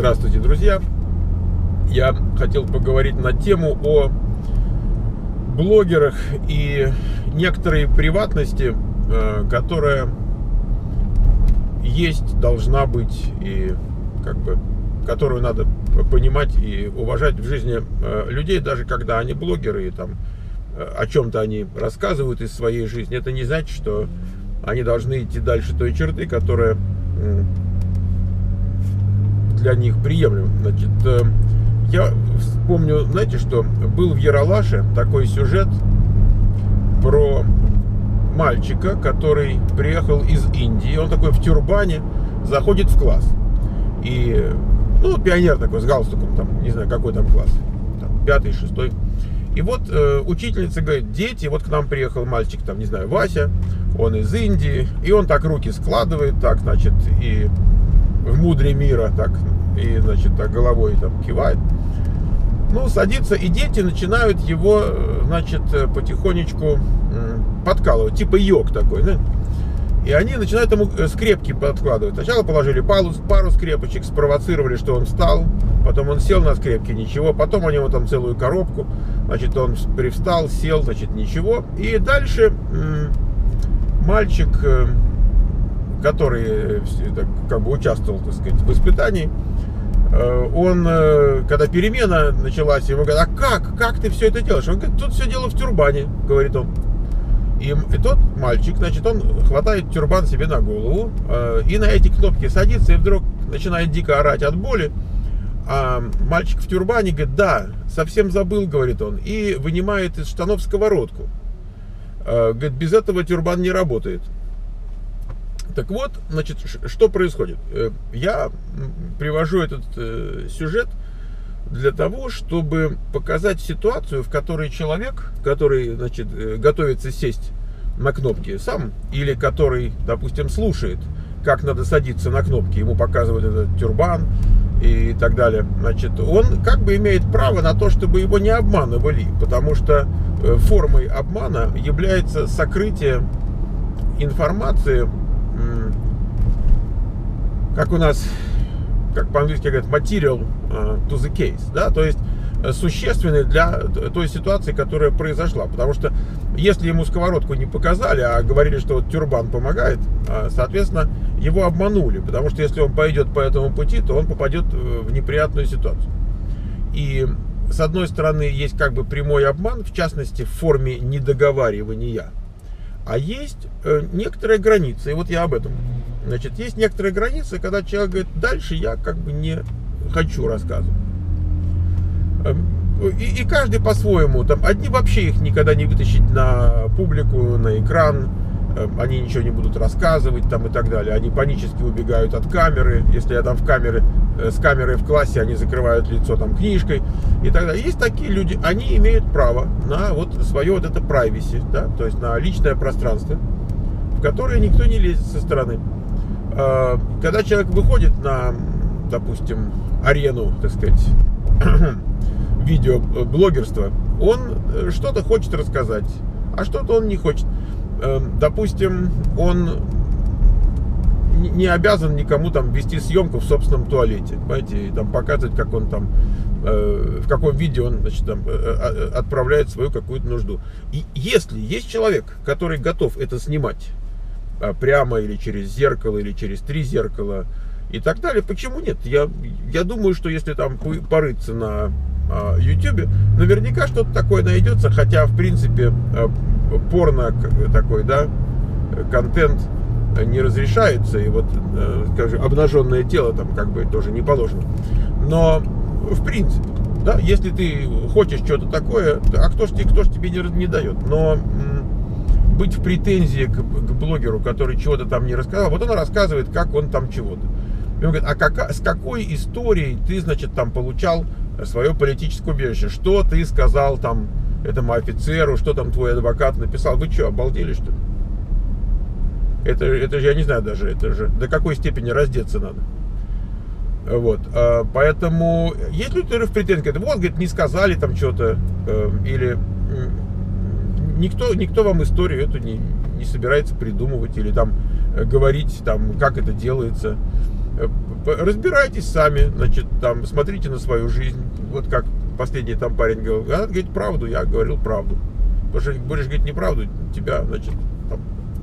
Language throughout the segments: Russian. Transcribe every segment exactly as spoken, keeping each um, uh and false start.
Здравствуйте, друзья! Я хотел поговорить на тему о блогерах и некоторой приватности, которая есть, должна быть, и как бы которую надо понимать и уважать в жизни людей, даже когда они блогеры и там о чем-то они рассказывают из своей жизни. Это не значит, что они должны идти дальше той черты, которая для них приемлема. Значит, я вспомню, знаете, что был в Ералаше такой сюжет про мальчика, который приехал из Индии. Он такой в тюрбане заходит в класс. И, ну, пионер такой с галстуком, там, не знаю, какой там класс, там, пятый, шестой. И вот э, учительница говорит: дети, вот к нам приехал мальчик, там, не знаю, Вася, он из Индии, и он так руки складывает, так, значит, и в мудре мира, так, и, значит, так головой там кивает. Ну, садится, и дети начинают его, значит, потихонечку подкалывать, типа йог такой, да? И они начинают ему скрепки подкладывать. Сначала положили пару, пару скрепочек, спровоцировали, что он встал, потом он сел на скрепки, ничего, потом они ему там целую коробку, значит, он привстал, сел, значит, ничего. И дальше мальчик, который как бы участвовал, так сказать, в воспитании, он, когда перемена началась, ему говорят: а как, как ты все это делаешь? Он говорит: тут все дело в тюрбане, говорит он. И, и тот мальчик, значит, он хватает тюрбан себе на голову э, и на эти кнопки садится, и вдруг начинает дико орать от боли. А мальчик в тюрбане говорит: да, совсем забыл, говорит он, и вынимает из штанов сковородку. Э, говорит: без этого тюрбан не работает. Так вот, значит, что происходит? Я привожу этот э, сюжет для того, чтобы показать ситуацию, в которой человек, который, значит, готовится сесть на кнопки сам, или который, допустим, слушает, как надо садиться на кнопки, ему показывают этот тюрбан и так далее, значит, он как бы имеет право на то, чтобы его не обманывали, потому что формой обмана является сокрытие информации, как у нас, как по-английски говорят, material to the case, да, то есть существенный для той ситуации, которая произошла. Потому что если ему сковородку не показали, а говорили, что вот тюрбан помогает, соответственно, его обманули. Потому что если он пойдет по этому пути, то он попадет в неприятную ситуацию. И с одной стороны есть как бы прямой обман, в частности в форме недоговаривания. А есть некоторые границы, и вот я об этом. Значит, есть некоторые границы, когда человек говорит: дальше я как бы не хочу рассказывать. И, и каждый по-своему. Там одни вообще их никогда не вытащить на публику, на экран. Они ничего не будут рассказывать там и так далее. Они панически убегают от камеры. Если я там в камере, с камерой в классе, они закрывают лицо там книжкой и так далее. Есть такие люди, они имеют право на вот свое вот это privacy, да, то есть на личное пространство, в которое никто не лезет со стороны. Когда человек выходит на, допустим, арену, так сказать, видеоблогерства, он что-то хочет рассказать, а что-то он не хочет. Допустим, он не обязан никому там вести съемку в собственном туалете, понимаете, и там показывать, как он там, в каком видео он, значит, там, отправляет свою какую-то нужду. И если есть человек, который готов это снимать прямо или через зеркало, или через три зеркала и так далее, почему нет? Я, я думаю, что если там порыться на а, YouTube, наверняка что-то такое найдется, хотя в принципе порно такой, да, контент не разрешается, и вот, скажем, обнаженное тело там как бы тоже не положено. Но в принципе, да, если ты хочешь что-то такое, а кто ж, кто ж тебе не, не дает? Но быть в претензии к, к блогеру, который чего-то там не рассказал, вот он рассказывает, как он там чего-то. И он говорит: а как, с какой историей ты, значит, там получал свое политическое убежище? Что ты сказал там этому офицеру, что там твой адвокат написал? Вы что, обалдели, что ли? Это, это же, я не знаю даже, это же до какой степени раздеться надо. Вот, поэтому есть люди, которые в претензии говорят: вот, говорит, не сказали там что-то, или никто, никто вам историю эту не, не собирается придумывать или там говорить, там, как это делается. Разбирайтесь сами, значит, там, смотрите на свою жизнь. Вот как последний там парень говорил, надо говорить правду, я говорил правду. Потому что будешь говорить неправду, тебя, значит, там,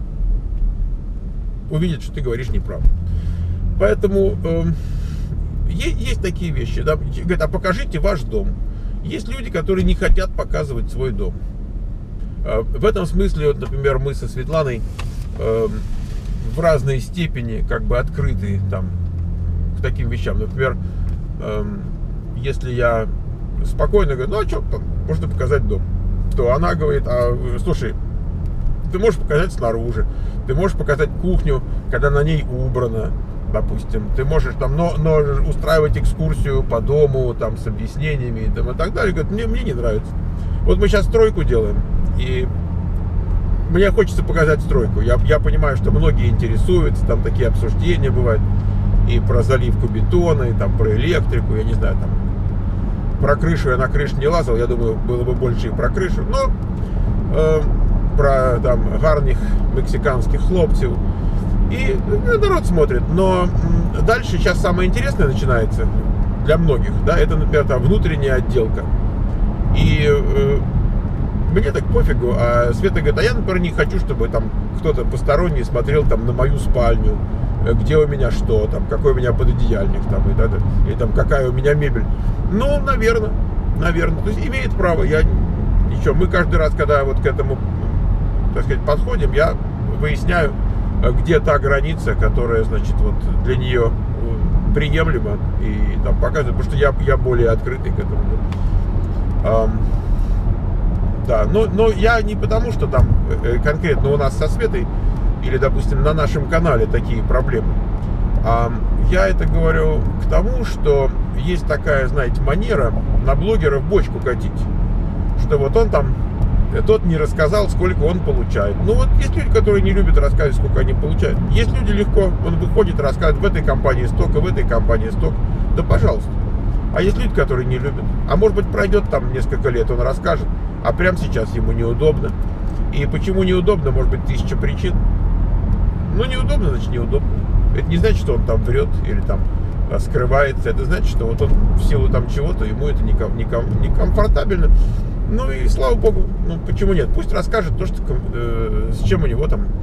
увидят, что ты говоришь неправду. Поэтому э, есть, есть такие вещи. Да? Говорят, а покажите ваш дом. Есть люди, которые не хотят показывать свой дом. Э, в этом смысле, вот, например, мы со Светланой э, в разной степени как бы открыты там к таким вещам. Например, э, если я спокойно говорю, ну а что, там можно показать дом, то она говорит, а слушай, ты можешь показать снаружи, ты можешь показать кухню, когда на ней убрано, допустим, ты можешь там, но, но устраивать экскурсию по дому, там, с объяснениями там, и так далее. Говорит, мне, мне не нравится. Вот мы сейчас стройку делаем, и мне хочется показать стройку. Я, я понимаю, что многие интересуются, там такие обсуждения бывают, и про заливку бетона, и там про электрику, я не знаю, там, про крышу я на крышу не лазал, я думаю, было бы больше и про крышу, но э, про там гарних мексиканских хлопцев. И народ смотрит. Но дальше сейчас самое интересное начинается для многих, да, это, например, там внутренняя отделка. И э, мне так пофигу, а Света говорит, а я, например, не хочу, чтобы там кто-то посторонний смотрел там на мою спальню, где у меня что, там, какой у меня пододеяльник, там, и, так, и там, какая у меня мебель. Ну, наверное, наверное, то есть имеет право. Я ничего, мы каждый раз, когда вот к этому, так сказать, подходим, я выясняю, где та граница, которая, значит, вот для нее приемлема, и там показываю, потому что я, я более открытый к этому. А, да, но, но я не потому, что там конкретно у нас со Светой, или, допустим, на нашем канале такие проблемы, а я это говорю к тому, что есть такая, знаете, манера на блогеров бочку катить, что вот он там, тот не рассказал, сколько он получает. Ну вот есть люди, которые не любят рассказывать, сколько они получают. Есть люди, легко, он выходит, рассказывает, в этой компании столько, в этой компании столько. Да пожалуйста. А есть люди, которые не любят. А может быть, пройдет там несколько лет, он расскажет, а прямо сейчас ему неудобно. И почему неудобно, может быть, тысяча причин. Ну, неудобно, значит, неудобно. Это не значит, что он там врет или там скрывается. Это значит, что вот он в силу там чего-то, ему это некомфортабельно. Ну и слава богу, ну почему нет? Пусть расскажет то, что, э, с чем у него там,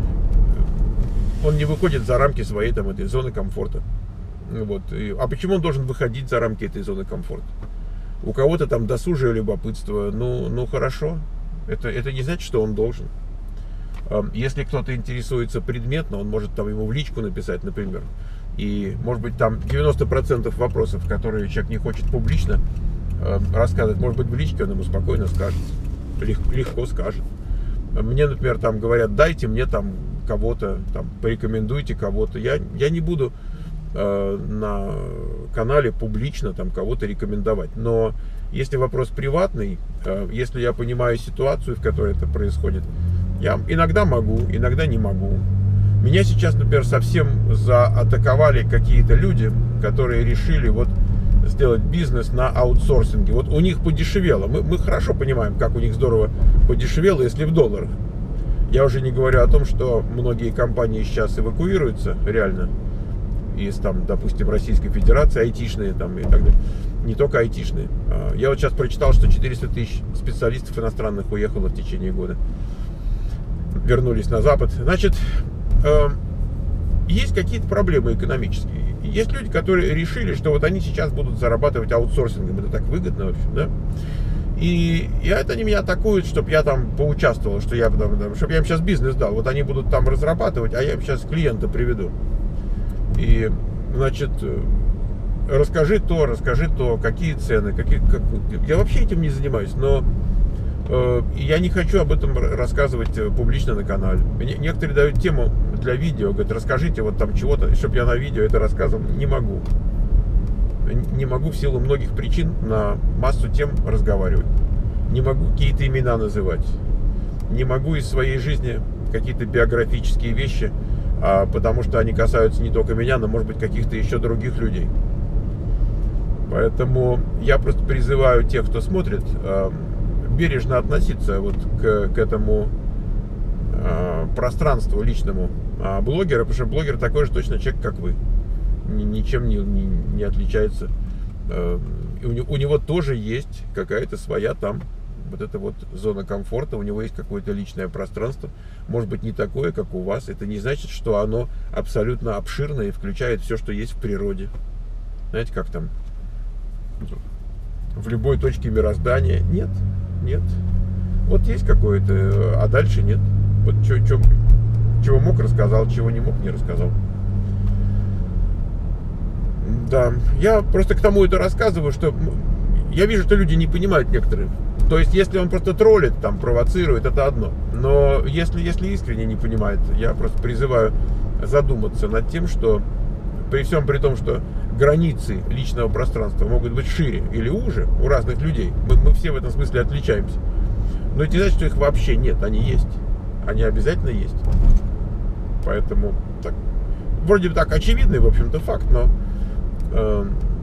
он не выходит за рамки своей там этой зоны комфорта. Вот. И, а почему он должен выходить за рамки этой зоны комфорта? У кого-то там досужее любопытство, ну, ну хорошо, это, это не значит, что он должен. Если кто-то интересуется предметно, он может там ему в личку написать, например. И может быть там девяносто процентов вопросов, которые человек не хочет публично рассказывать, может быть, в личке он ему спокойно скажет, легко, легко скажет. Мне, например, там говорят, дайте мне там кого-то, там, порекомендуйте кого-то. Я, я не буду э, на канале публично там кого-то рекомендовать. Но если вопрос приватный, э, если я понимаю ситуацию, в которой это происходит, я иногда могу, иногда не могу. Меня сейчас, например, совсем заатаковали какие-то люди, которые решили вот сделать бизнес на аутсорсинге. Вот у них подешевело. Мы, мы хорошо понимаем, как у них здорово подешевело, если в долларах. Я уже не говорю о том, что многие компании сейчас эвакуируются реально из, там, допустим, Российской Федерации, айтишные там и так далее. Не только айтишные. Я вот сейчас прочитал, что четыреста тысяч специалистов иностранных уехало в течение года. Вернулись на Запад. Значит, есть какие-то проблемы экономические. Есть люди, которые решили, что вот они сейчас будут зарабатывать аутсорсингом. Это так выгодно, в общем, да? И, и это они меня атакуют, чтобы я там поучаствовал, что я, чтобы я им сейчас бизнес дал. Вот они будут там разрабатывать, а я им сейчас клиента приведу. И, значит, расскажи то, расскажи то, какие цены, какие... Как... Я вообще этим не занимаюсь, но э, я не хочу об этом рассказывать публично на канале. Мне, некоторые дают тему для видео, говорят, расскажите вот там чего-то, чтобы я на видео это рассказывал. Не могу. Не могу в силу многих причин на массу тем разговаривать. Не могу какие-то имена называть. Не могу из своей жизни какие-то биографические вещи, а, потому что они касаются не только меня, но, может быть, каких-то еще других людей. Поэтому я просто призываю тех, кто смотрит, а, бережно относиться вот к, к этому а, пространству личному а, блогера, потому что блогер такой же точно человек, как вы. ни, ничем не, не, не отличается. И у, у него тоже есть какая-то своя там вот эта вот зона комфорта, у него есть какое-то личное пространство, может быть не такое, как у вас. Это не значит, что оно абсолютно обширное и включает все, что есть в природе. Знаете, как там в любой точке мироздания? Нет, нет. Вот есть какое-то, а дальше нет. Вот чё, чё, чего мог, рассказал, чего не мог, не рассказал. Да, я просто к тому это рассказываю, что я вижу, что люди не понимают некоторые. То есть, если он просто троллит, там, провоцирует, это одно. Но если, если искренне не понимает, я просто призываю задуматься над тем, что при всем при том, что границы личного пространства могут быть шире или уже у разных людей, мы, мы все в этом смысле отличаемся. Но это не значит, что их вообще нет, они есть. Они обязательно есть. Поэтому так, вроде бы так очевидный, в общем-то, факт, но э,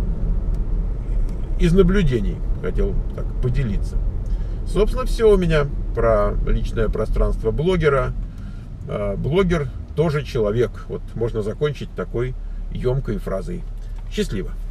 из наблюдений хотел так поделиться. Собственно, все у меня про личное пространство блогера. Э, блогер тоже человек. Вот можно закончить такой емкой фразой. Счастливо!